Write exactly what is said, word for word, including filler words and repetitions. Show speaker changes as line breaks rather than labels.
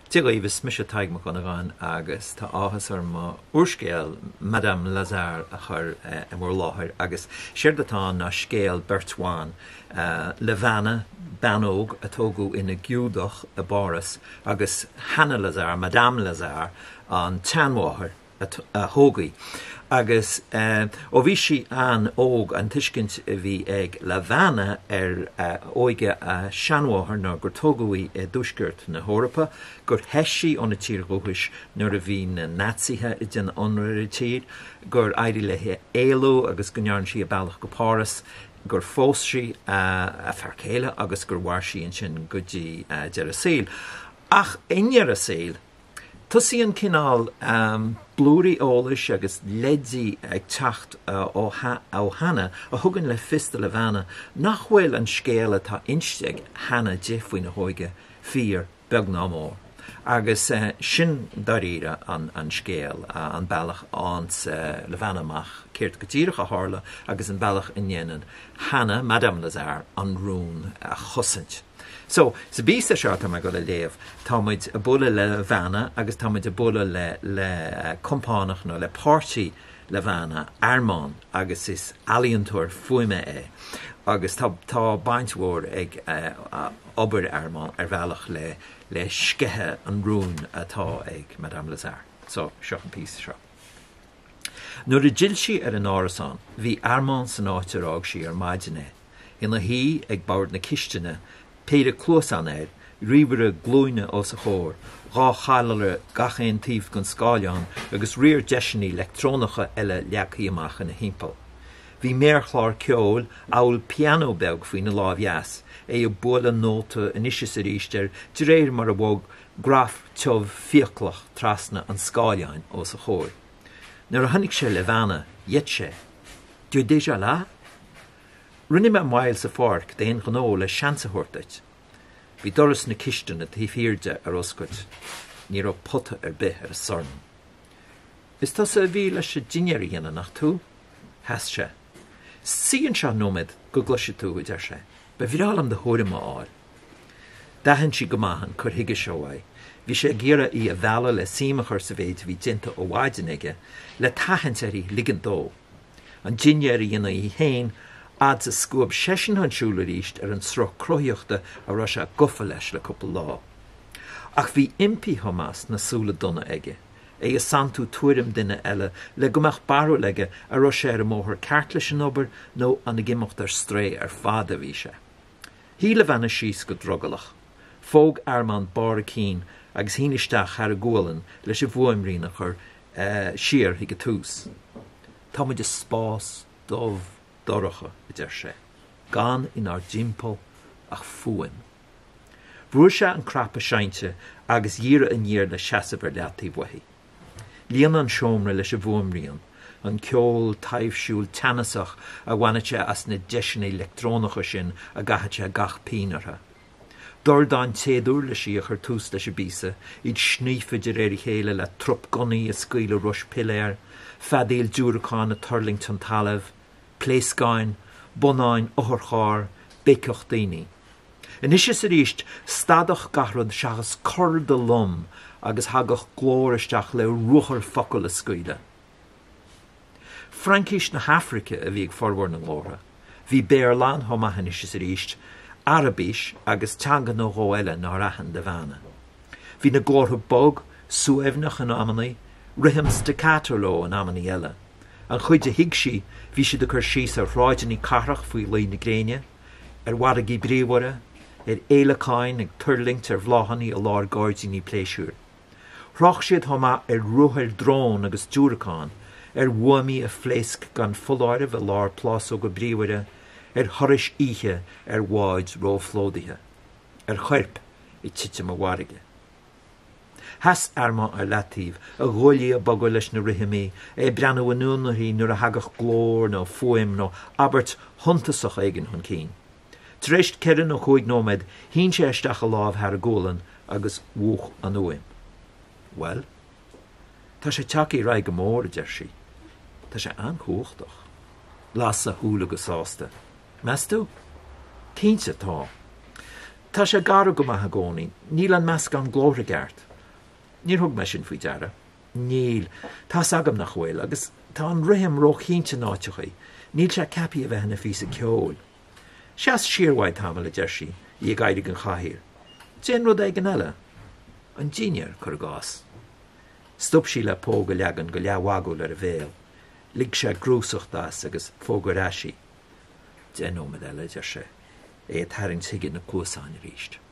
Tíogaí bhís mis Tadhg Mac Dhonnagáin agus tá áthas ar má úrscéal Madame Lazare a chur i mór láthair agus siardatá ná scéal Bertháin leamh banóg a tógu ina giúdach a báras agus Hannah Lazare, Madame Lazare an teanmháthair a thógaí. Agus ó bhí si an óg an tuiscint a bhí ag leamh ar óige a seanmháthair ná gur tógaí i dúsgurt na Eorpa, gur heisí ón na tír dhúchais nuair a bhí na Nazithe i den ionrair tír, gur éirí le éalú agus go ndearn si a bailach go páras, gur fós si a fearcéile agus gur bhair si an sin go dtí dear a saoil. Ach inhear a saoil, Tusaí an cinál um, blúirí ólais agus ledí ag teacht uh, ó, ha ó Hannah a thugann le fista le bheanna nach bhfuil an scéal atá insteag Hannah defuoin na hóige fíor beag ná mór. Agus uh, sin daríre an, an scéal uh, an bailach ans uh, le bheanamach céirt go tíreach a tharla agus an bailach in dhéanaan Hannah, Madame Lazare, an rún a chosint. So, sa bísa seo tá go le léamh, táid a bula le bheanna agus táid a bula le, le compánach nó le pártaí le bheanna Armán agus is alíontóir fuime é. Agus tá, tá bainthmhór ag uh, obair Armán ar bhealach le, le scithe an rún atá ag Madame Lazare. So, seo an písa seo. Nuair a dil si ar an árasán, bhí Armán san áiterág si ar maidine. Ina hí ag bord na kisteanna, Péide clós an éir, ríomhar a glúine os a chóir, gá chailire gachéon tíomh gon scáileán agus rior deisinaí electrónacha eile leachaí amach in na himpeall. Bhí méarchlár ceol áil piano beg faoin na lámheas, é a bula nóta inise sa ríiste de réir mar a bhóg graf teomh fioclach trasna an scáileáin os a chóir. Nuair a tháinig sé le bheanna, dhéit sé, dúir déjà lá? Rinne me mail sa fárc déon gnó le seansa thuirteit. Bhí doras na kisteanna taobhfhiorde ar oscailt, ní raibh potta ar bith ar a sorn. Is tá sa bhí leis sé dinnéir dhéanana nach tú? Heas sé. Síon seo nómad go gluise tú i d deir sé, ba bhírálam de thuirima áil. Dahan si go maithan chur thuige seo é. Bhí sé géire í a bheala le síimechar sa bhéid bhí dinta ó bhaidenaige le taithinteirí ligan dó. An dinnéir dhéana í héin ad a scuab sesin an siúla ríist ar an sro croíochta a ra se gofa leis le cúpla lá. Ach bhí impi Hamas na súla donna aige, é a santú tuairim duine eile le gomach barú leige a ra sé ar a móthir ceart leis an obair nó an na gimocht ar stré ar fada bhí sé. Hí le bheanna síos go drogalach, fóg Armán bar a cín agus híinisteach ar a ggólan leis a bhuaimrí nach chur uh, siar hi go tús. Tá muid is spás, dómh, doracha i d deir sé, gan in ar dimpel ach fuaim. Bhrúir sé an crap a seinte agus díire an díir le seasamhar leataí bhaithí. Líon an seomra leis a bhuaimríon, an ceol taobhsúil teanasach a bhainite as na deisina electrónacha sin a gaithte gach pínartha. Dordáin téadúr le sí a chur tús leis a bísa, iad snífa de réir chéile le trop gonaí a scaoile rush piléir, fadéil dúracán a Turlington talamh, pléiscáin, bonáin, óthorchár, béceocht daoine. Inise sa ríist stadach garrod seachas cor de lom agus hagach glóiristeach le ruchar focail a scaoile. Frankis na Hafrica a bhí ag forhór na glóra. Bhí Béarlán thomaithe inise sa ríist, Arabis agus teanga nó ghóile ná raithan de bheanna. Bhí na glórtha bog, suaimhnach an amanaí, rithim staccato an amanaí eile. An chuid a hiig si, bhí si de chur síos ar ráideanní carach faoi lí na gréine, ar waragaí bríomhara, ar éilacáin ag turlingt ar bhláhannaí a lár gáirdaoiní pléisiúr. Rách siad thoma ar ruthir drón agus dúracán, ar bhuaimí a phléisc gan fulláirih a lár plás ó go bríomhara, ar thoris ihe ar bháid róflódaithe, ar chuirp i tite a warige. Has Armán ar leatíh a ghóilí a bagul leis na rithimí, é breanú anúnaí nuair a hagach glór nó fuaim nó abert thuntasach éigen chun cín. Tréist ceann ó chuig nómad, hín sé isteach a lámh thar a ggólan agus bhuach an uaim. Well, tá sé teacaí raig go mór a deir si. Tá sé anchúchtach. Las a thúla go sásta. Meastú? Cínte tá. Tá sé gar go maith gcónaí, níl an measc an glóra gceart. Níor thug me sin faoi deara. Níl, tá agam nach chfuil, agus tá an rihim rochínte náitechaí, níl se capi a bheith na fí sa ceol. Seas siarhhaid tamil a deirsi, í gaidig an chathír. Déan rud ag an eile, an dínear chur gás. Stop sí le póga leagan go leabhagúil ar a bhéal, lig se grúsachtas agus fógar eisi. Déan ómad eile deir se, é a thairn tuigin na cuasáin ríist.